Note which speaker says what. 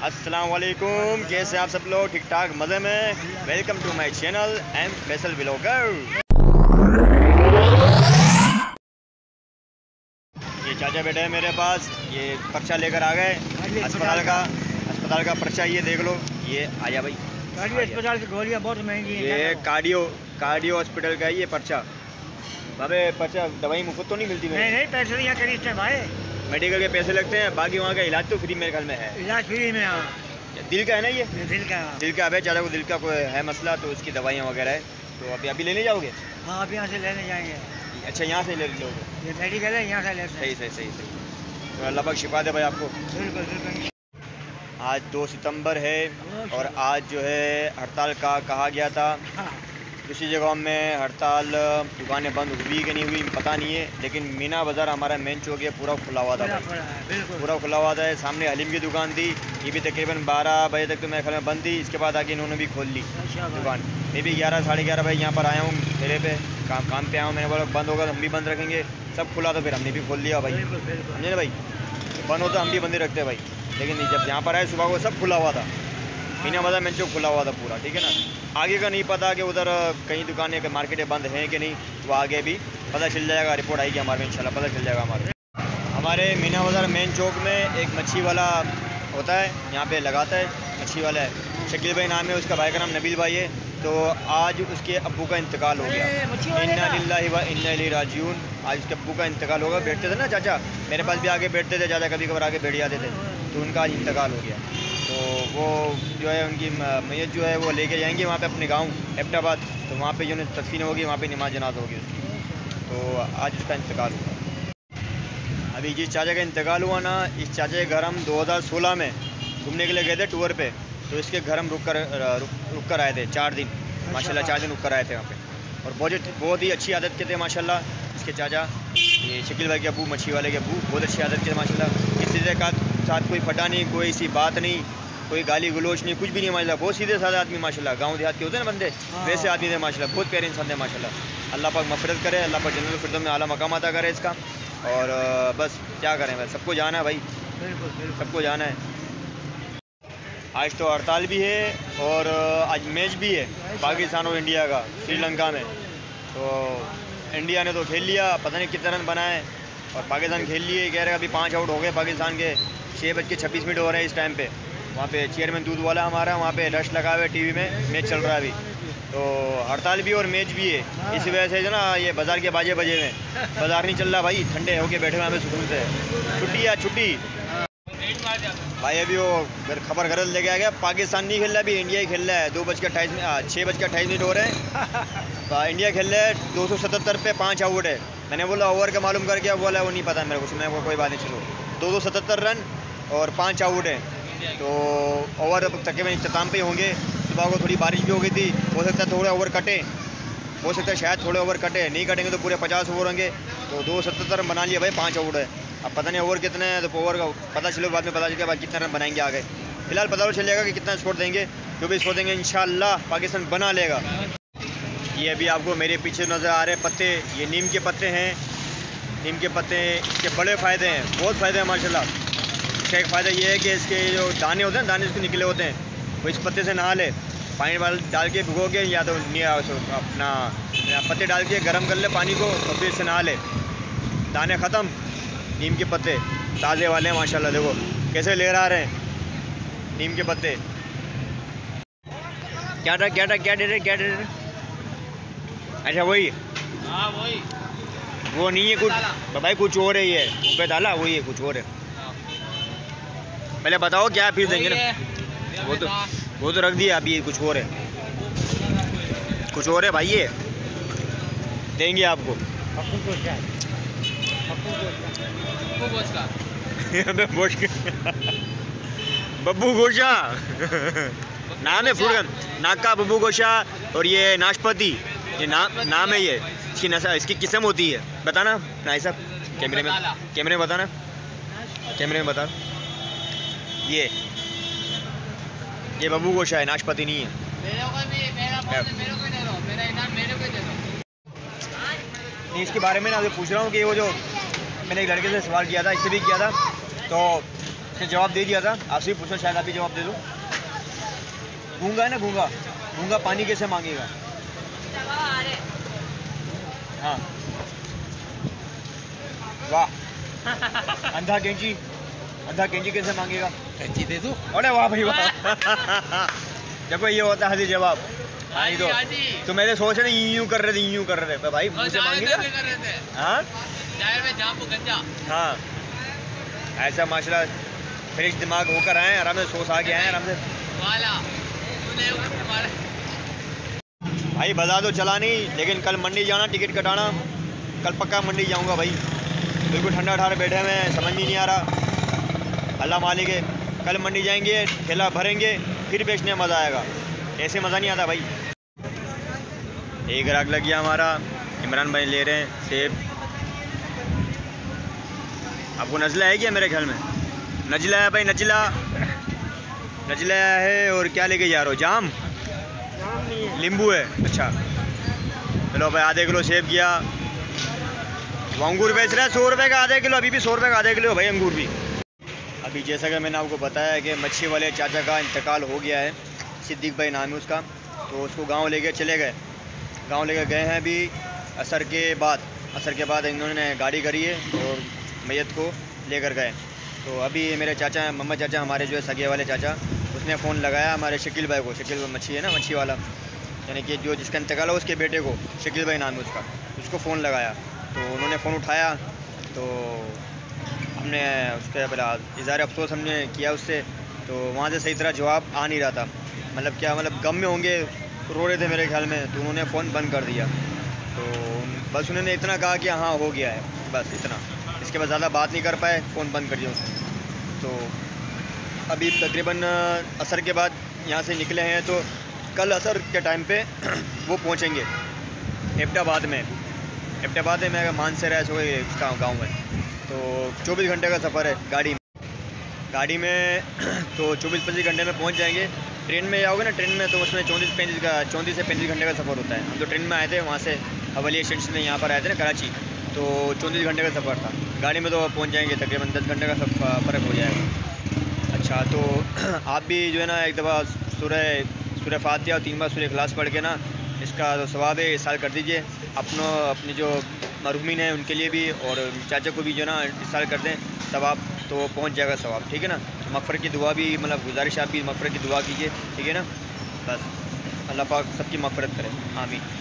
Speaker 1: अस्सलाम वालेकुम, कैसे आप सब लोग? ठीक ठाक मज़े में। Welcome to my channel M Faisal vlogger. ये चाचा बैठे हैं मेरे पास, ये पर्चा लेकर आ गए अस्पताल का पर्चा। ये देख लो, ये आया भाई।
Speaker 2: अस्पताल की गोलियां बहुत महंगी हैं।
Speaker 1: ये कार्डियो हॉस्पिटल का है ये पर्चा। बाबे पर्चा दवाई मुफ्त तो नहीं मिलती?
Speaker 2: नहीं, पैसे यहाँ खरीदते हैं भाई।
Speaker 1: मेडिकल के पैसे लगते हैं, बाकी वहाँ का इलाज तो फ्री मेरे ख्याल में है।
Speaker 2: इलाज फ्री में। हाँ,
Speaker 1: दिल का है ना? ये
Speaker 2: दिल का
Speaker 1: है चाचा को, दिल का कोई है मसला, तो उसकी दवाइयाँ वगैरह है। तो अभी लेने जाओगे?
Speaker 2: हाँ, आप यहाँ से लेने जाएंगे।
Speaker 1: अच्छा, यहाँ से ले लोगे?
Speaker 2: ये मेडिकल है, यहाँ से लेते हैं।
Speaker 1: सही। तो अल्लाह पाक शिफा दे भाई आपको।
Speaker 2: बिल्कुल।
Speaker 1: आज 2 सितंबर है और आज जो है हड़ताल का कहा गया था।
Speaker 2: हाँ।
Speaker 1: दूसरी जगहों में हड़ताल, दुकानें बंद हुई कि नहीं हुई पता नहीं है, लेकिन मीना बाज़ार हमारा मेन चौक है पूरा खुला हुआ था। पूरा खुला हुआ था। सामने हलीम की दुकान थी, ये भी तकरीबन 12 बजे तक तो मेरे ख्याल में बंद थी। इसके बाद आगे इन्होंने भी खोल ली दुकान। मैं भी 11 साढ़े 11 बजे यहाँ पर आया हूँ, ठेले पे काम पे आया हूँ। मैंने बोला बंद होगा तो हम भी बंद रखेंगे। सब खुला तो फिर हमने भी खोल लिया भाई। समझे ना भाई, बंद होता हम भी बंद ही रखते भाई। लेकिन जब यहाँ पर आए सुबह को सब खुला हुआ था, मीना बाज़ार मेन चौक खुला हुआ था पूरा। ठीक है ना। आगे का नहीं पता कि उधर कहीं दुकानें मार्केटें बंद हैं कि नहीं, तो आगे भी पता चल जाएगा। रिपोर्ट आएगी हमारे में, इंशाल्लाह पता चल जाएगा। हमारे मीना बाज़ार मेन चौक में एक मच्छी वाला होता है, यहाँ पे लगाता है मच्छी वाला है। शकील भाई नाम है उसका, भाई का नाम नबील भाई है। तो आज उसके अब्बू का इंतकाल हो गया। इन्ना लिल्लाहि व इन्ना इलैहि राजिऊन। आज उसके अब्बू का इंतकाल होगा। बैठते थे ना चाचा, मेरे पास भी आगे बैठते थे चाचा, कभी कभार आगे बैठ जाते थे। तो उनका आज इंतकाल हो गया। तो वो जो है उनकी मैयत जो है वो लेके जाएंगे वहाँ पे अपने गांव एबटाबाद। तो वहाँ पे जो है तदफीन होगी, वहाँ पे नमाज जनाज़ होगी उसकी। तो आज उसका इंतकाल हुआ। अभी जिस चाचा का इंतकाल हुआ ना, इस चाचा के घर हम 2016 में घूमने के लिए गए थे टूर पे। तो इसके घर हम रुक कर आए थे 4 दिन। माशाल्लाह 4 दिन रुक कर आए थे वहाँ पे। और बहुत ही अच्छी आदत के थे माशाल्लाह इसके चाचा, ये शकील भाई के अब्बू, मच्छी वाले के अब्बू। बहुत अच्छी आदत के थे माशाल्लाह। किसी के साथ कोई फटा नहीं, कोई ऐसी बात नहीं, कोई गाली गलोच नहीं, कुछ भी नहीं माशाल्लाह। बहुत सीधे साधे आदमी माशाल्लाह। गांव देहात के होते हैं ना बंदे, वैसे आदमी थे माशाल्लाह। बहुत प्यारे इंसान थे माशाल्लाह। अल्लाह पाक मग़फ़िरत करे, अल्लाह पाक जन्नतुल फिरदौस में आला मकाम अता करे इसका। और बस क्या करें भाई, सबको जाना है भाई, सबको जाना है। आज तो हड़ताल भी है और आज मैच भी है पाकिस्तान और इंडिया का श्रीलंका में। तो इंडिया ने तो खेल लिया, पता नहीं कितने रन बनाए, और पाकिस्तान खेल लिए। कह रहे अभी 5 आउट हो गए पाकिस्तान के। 6:26 हो रहे हैं इस टाइम पे। वहाँ पे चेयरमैन दूध वाला हमारा वहाँ पे रश लगा हुआ है, टीवी में मैच चल रहा है अभी। तो हड़ताल भी और मैच भी है। इसी वजह से जो ना ये बाज़ार के बाजे बजे में बाज़ार नहीं चल रहा भाई। ठंडे होके बैठे हुए हमें सुकून से। छुट्टी भाई। अभी वो खबर गलत लेके आ गया, पाकिस्तान नहीं खेल रहा, अभी इंडिया ही खेल रहा है। 6:28 हो रहे हैं। इंडिया खेल रहा है 277 पे 5 आउट है। मैंने बोला ओवर का मालूम कर गया, बोला वो नहीं पता मेरे को। मैं कोई बात नहीं, चलो 277 रन और 5 आउट है। तो ओवर तकरीबन इख्तिताम पे होंगे। सुबह को थोड़ी बारिश भी हो गई थी, हो सकता है थोड़े ओवर कटे, हो सकता है शायद थोड़े ओवर कटे। नहीं कटेंगे तो पूरे 50 ओवर होंगे। तो 277 रन बना लिया भाई, 5 आउट है। अब पता नहीं ओवर कितने हैं, तो ओवर का पता चलो बाद में, पता चलेगा बाद कितने रन बनाएंगे आगे। फिलहाल पता चल जाएगा कि कितना स्कोर देंगे। जो भी स्कोर देंगे इंशाल्लाह पाकिस्तान बना लेगा। ये अभी आपको मेरे पीछे नज़र आ रहे पत्ते, ये नीम के पत्ते हैं। नीम के पत्ते इसके बड़े फ़ायदे हैं, बहुत फ़ायदे हैं माशाल्लाह। इसका एक फ़ायदा ये है कि इसके जो दाने होते हैं, दाने इसके निकले होते हैं, वो इस पत्ते से नहा ले। पानी वाल डाल के भिगो के, या तो अपना पत्ते डाल के गर्म कर ले पानी को, और फिर इससे नहा ले। दाने ख़त्म। नीम के पत्ते ताज़े वाले हैं माशाल्लाह। देखो कैसे ले रहे हैं नीम के पत्ते। क्या दे रहे? अच्छा वही,
Speaker 3: हाँ वही,
Speaker 1: वो नहीं है कुछ भाई, कुछ और है ये। ऊपर डाला वही है, कुछ और है। पहले बताओ क्या, फिर देंगे ना। वो तो रख दिया, अभी कुछ और है, कुछ और है भाई। ये देंगे आपको। बब्बू गोशा नाम है फ्रूट का, नाका बब्बू गोशा। और ये नाशपाती, ये नाम है ये। इसकी किस्म होती है, बताना नाई साहब, कैमरे में बताना, कैमरे में बता। ये बब्बू गोशा है, नाशपाती नहीं है। नहीं, इसके बारे में ना पूछ रहा हूँ कि वो जो मैंने एक लड़के से सवाल किया था, इससे भी किया था। तो इसने जवाब दे दिया था, आपसे भी पूछो, शायद आप भी जवाब दे दो। गूंगा है ना, गूंगा, गूंगा पानी कैसे मांगेगा? हाँ, वाह। अंधा कैंची, अंधा कैंची कैसे मांगेगा?
Speaker 2: कैंची दे दो।
Speaker 1: अरे वाह भाई वाह। देखो ये होता है जवाब। हाँ तो तो मेरे सोच रहे यूं कर रहे थे, यूं कर रहे थे भाई, मुझे मांगेगा। हाँ हाँ, ऐसा माशाल्लाह फ्रेश दिमाग होकर आए, आराम से सोच आ के आए, आराम से। भाई बता दो चला नहीं, लेकिन कल मंडी जाना, टिकट कटाना। कल पक्का मंडी जाऊंगा भाई, बिल्कुल ठंडा ठार बैठे हुए हैं, समझ में नहीं आ रहा। अल्लाह मालिक है, कल मंडी जाएंगे, ठेला भरेंगे, फिर बेचने में मज़ा आएगा, ऐसे मज़ा नहीं आता भाई। एक ग्राहक लग गया हमारा, इमरान भाई ले रहे हैं सेब। आपको नजला है क्या? मेरे ख्याल में नजला है भाई, नजला, नजला है। और क्या लेके जा रहे हो? जाम नींबू है, अच्छा चलो भाई। आधे किलो सेब किया। वो अंगूर बेच रहा है 100 रुपये का आधे किलो, अभी भी 100 रुपये का आधे किलो भाई अंगूर भी। अभी जैसा कि मैंने आपको बताया कि मच्छी वाले चाचा का इंतकाल हो गया है, सिद्दीक भाई नाम है उसका, तो उसको गांव लेके चले गए। गांव लेके गए हैं अभी असर के बाद इन्होंने गाड़ी करी है और मैयत को लेकर गए। तो अभी मेरे चाचा, मोहम्मद चाचा हमारे जो है सगे वाले चाचा, उसने फ़ोन लगाया हमारे शकील भाई को। शकील मच्छी है ना, मच्छी वाला, यानी कि जो जिसका इंतकाल है उसके बेटे को, शकील भाई नाम है उसका, उसको फ़ोन लगाया। तो उन्होंने फ़ोन उठाया, तो हमने उसके पहला इज़हार अफसोस हमने किया उससे। तो वहाँ से सही तरह जवाब आ नहीं रहा था, मतलब क्या, मतलब गम में होंगे, रो रहे थे मेरे ख्याल में। तो उन्होंने फ़ोन बंद कर दिया। तो बस उन्होंने इतना कहा कि हाँ हो गया है, बस इतना, इसके बाद ज़्यादा बात नहीं कर पाए, फ़ोन बंद कर दिया उसने। तो अभी तकरीबन असर के बाद यहाँ से निकले हैं, तो कल असर के टाइम पे वो पहुँचेंगे एबटाबाद में। एबटाबाद में मैं मानसरा है उसका गाँव है। तो 24 घंटे का सफ़र है गाड़ी में तो 24-25 घंटे में पहुँच जाएंगे। ट्रेन में जाओगे ना, ट्रेन में तो उसमें 34 से 35 घंटे का सफ़र होता है। हम तो ट्रेन में आए थे, वहाँ से हवाली स्टेशन से यहाँ पर आए थे ना कराची, तो 34 घंटे का सफ़र था। गाड़ी में तो पहुँच जाएंगे, तकरीबन 10 घंटे का फ़र्क हो जाएगा। अच्छा, तो आप भी जो है ना एक दफ़ा सूरह फातिहा और 3 बार सूरह इखलास पढ़ के ना, इसका जो सवाब है इसाल कर दीजिए। अपने जो मरहुमीन हैं उनके लिए भी, और चाचा को भी जो है ना इसाल कर दें सवाब, तो पहुंच जाएगा सवाब, ठीक है ना। मग़फ़िरत की दुआ भी, मतलब गुजारिश आप भी मग़फ़िरत की दुआ कीजिए, ठीक है ना। बस अल्लाह पाक सबकी मग़फ़िरत करे, आमीन।